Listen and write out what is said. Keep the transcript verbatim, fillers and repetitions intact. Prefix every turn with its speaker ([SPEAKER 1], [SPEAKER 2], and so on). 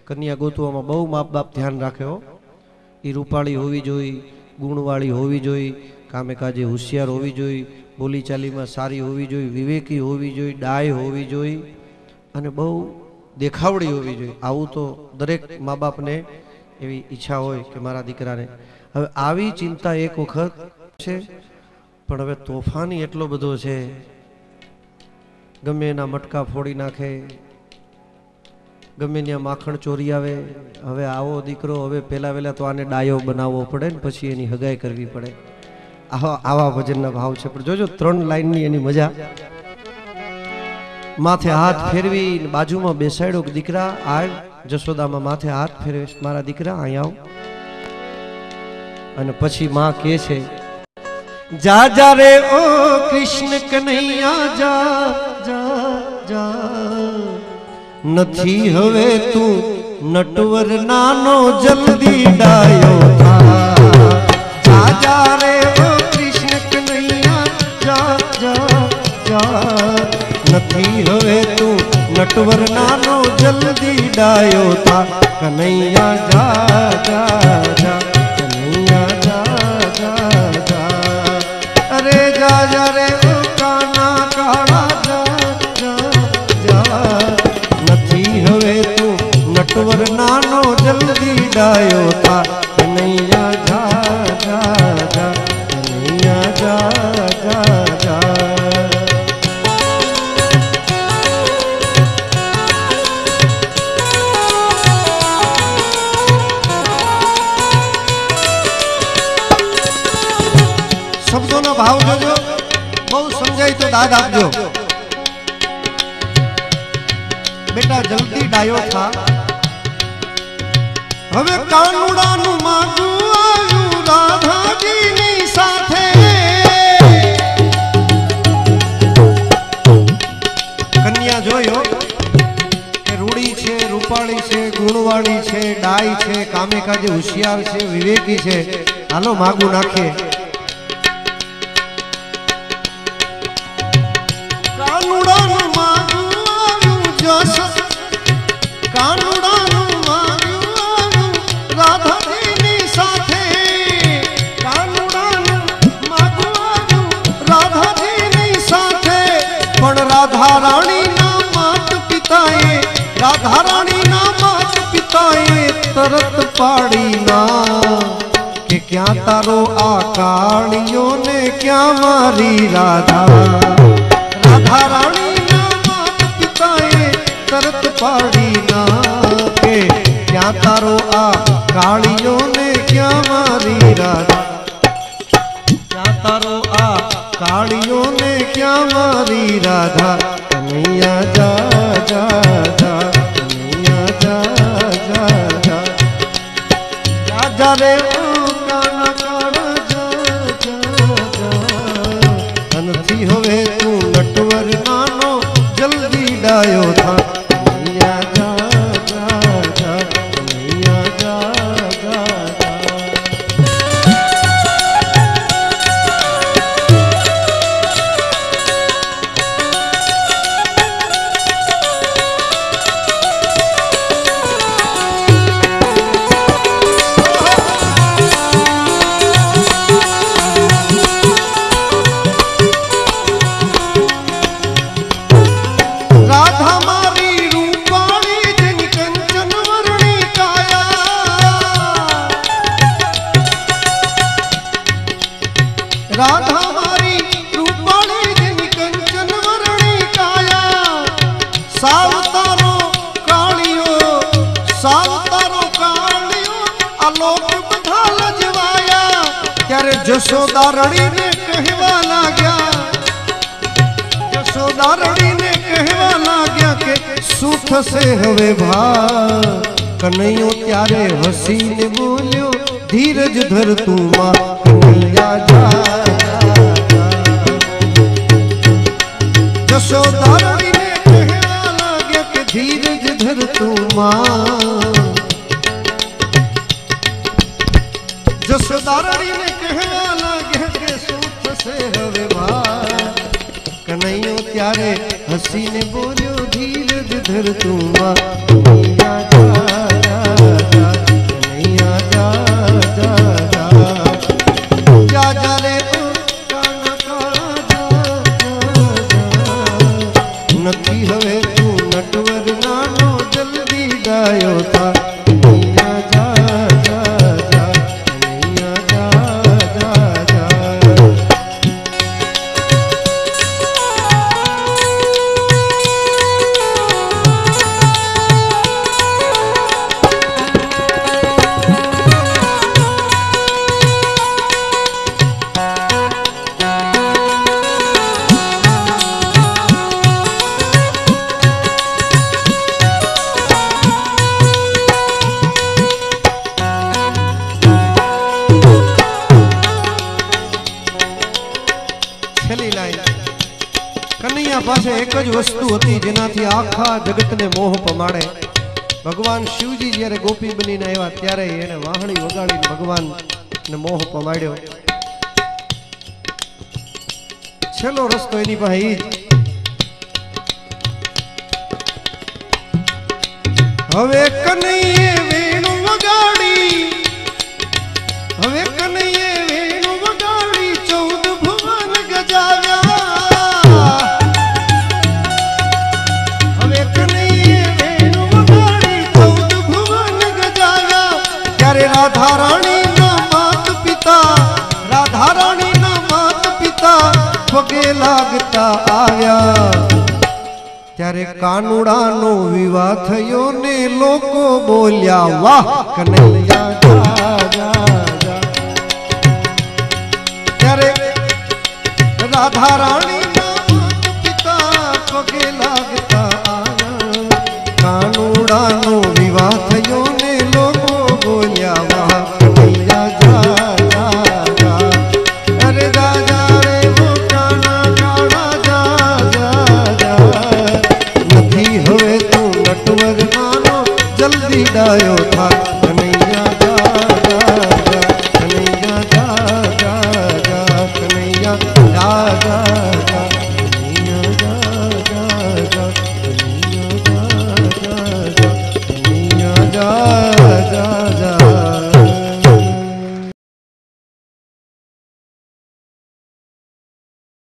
[SPEAKER 1] कन्या गोतवामां बहु माप बाप ध्यान राखे हो। ई रूपाળી होवी जोई, गुणवाળી होवी जोई, कामे काजे होशियार होवी जोई, बोली चाली में सारी होवी जोई, विवेकी होवी जोई, डाय होवी जोई अने बहु देखावड़ी होवी जोई। आवुं तो दरेक माँ बाप ने एवी इच्छा होय के मारा दीकराने। हवे आवी चिंता एक वखत छे, पण हवे तोफानी एटलो बधो छे, गमे एना मटका फोड़ी नाखे, गमे त्यां माखण चोरी आवे। हवे आवो दीकरो हवे पेला वेला तो आने डायो बनावવો પડે ને પછી એની હગાઈ કરવી પડે। આવા આવા ભજનના ભાવ છે। પણ જોજો ત્રણ લાઈનની એની મજા। माथे हाथ फेरवी बाजू में बेसाड्यो दीकरा आय जशोदा में माथे हाथ फेरवे मारा दीकरा अहीं आव अने पछी मां के छे जा जा रे ओ कृष्ण कन्हैया जा जा जा नथी हवे तू नटवर नानो जल्दी डायो था जा जा रे ओ कृष्ण कन्हैया जा जा जा नथी हवे तू नटवर नानो जल्दी डायो था कन्हैया जा जा जा कन्हैया जा जा जा अरे जा जा रे ओ काना काला जा जा जा नथी हवे तू नटवर नानो जल्दी डायो था कन्हैया जा जा जा कन्हैया जा जा जा शब्दों ना भाव जोजो बहुत समझाई तो दाद आपजो बेटा जल्दी डायो था हवे कानुड़ा नु मागू आयु राधा जी नी साथे कन्या जोयो के रूड़ी छे रूपाળી छे गुणवाળી छे डाई छे कामे काजे होशियार छे विवेकी छे हालो मागू नाखे राधा रानी ना मात पिताए राधा रानी ना मात पिताए तरत पाड़ी ना के क्या तारो आकालियों ने क्या मारी राधा राधा रानी ना मात पिताए तरत पाड़ी ना के क्या तारो आकालियों ने क्या मारी राधा क्या तारो आ कालियों ने क्या मारी राधा कन्हैया जा जा जा कन्हैया जा जा जा जा जा रे ओ काना काना जा जा जा अनथी होवे तू नटवर नानो जल्दी डायो था कन्हैया जा जा जा कन्हैया जा जा जा राधा मारी रूपाળી જેની કંચન વર્ણી કાયા સાવતારો કાળિયો સાવતારો કાળિયો આલોક બધા લજવાયા ત્યારે જશોદા રણીને કહેવા લાગ્યા જશોદા રણીને કહેવા લાગ્યા કે શું થશે હવે ભા કનૈયો ત્યારે હસીને બોલ્યો ધીરજ ધર તું માં કનૈયા जा जशोदा रानी ने कहवा लागे के धीरज धर तू मां जशोदा रानी ने कहवा लागे के सूत से हवे मां कन्हैयो त्यारे हसीने बोल्यो धीरज धर तू मां कन्हैया जा પછી હવે તું નટવર નાનો જલ્દી ડાયો થા કનૈયા જા જા જા કનૈયા જા જા જા પાસે એક જ વસ્તુ હતી જેનાથી આખા જગતને મોહ પમાડે. ભગવાન શિવજી જ્યારે ગોપી બનીને આવ્યા ત્યારે એને વાહણી વગાડીને ભગવાનને મોહ પમાડ્યો. છેલ્લો રસ્તો એની પાસે ઈ જ. હવે કનૈયે વેણુ વગાડી હવે કનૈયે વેણુ વગાડી ચૌદ ભુવન ગજાવ્યા. રાધા રાણી ના માત પિતા રાધા રાણી ના માત પિતા પગે લાગતા આવ્યા. ત્યારે કાનુડાનો વિવાહ થયો ને લોકો બોલ્યા વાહ કનૈયા જા જા જા. ત્યારે રાધા રાણી ના માત પિતા પગે લાગ